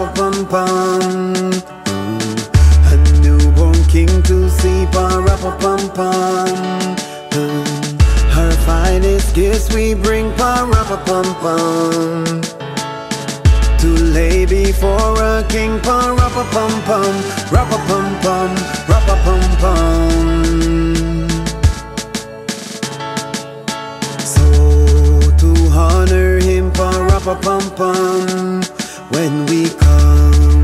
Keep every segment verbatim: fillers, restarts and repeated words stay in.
pa-ra-pa-pum-pum. A newborn king to see, pa-ra-pa-pum-pum. Her finest gifts we bring, pa-ra-pa-pum-pum. To lay before a king, pa-ra-pa-pum-pum, ra-pa-pum-pum, ra-pa-pum-pum. So to honor him, pa-ra-pa-pum-pum, when we come,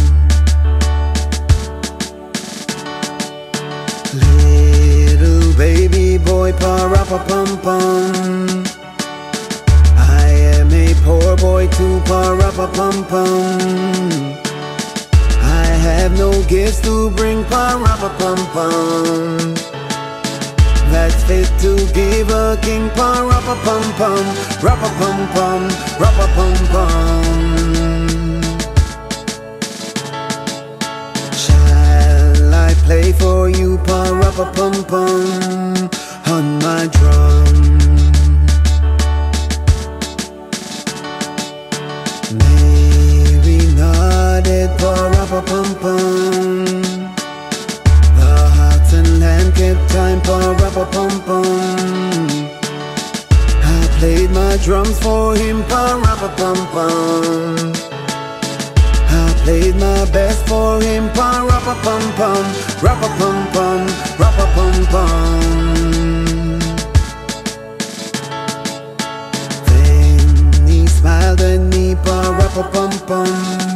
little baby boy, pa-ra-pa-pum-pum. I am a poor boy too, pa-ra-pa-pum-pum. I have no gifts to bring, pa-ra-pa-pum-pum, that's fit to give a king, pa-ra-pa-pum-pum, ra-pa-pum-pum, ra-pa-pum-pum. Shall I play for you, pa-ra-pa-pum-pum, on my drum? Mary nodded, pa-ra-pa-pum-pum. The hearts and land kept time, pa-ra-pa-pum-pum. I played my drums for him, pa-ra-pa-pum-pum. I played my best for him, pa-ra-pa-pum-pum, ra-pa-pum-pum, ra-pa-pum-pum. Then he smiled at me, pa-ra-pa-pum-pum.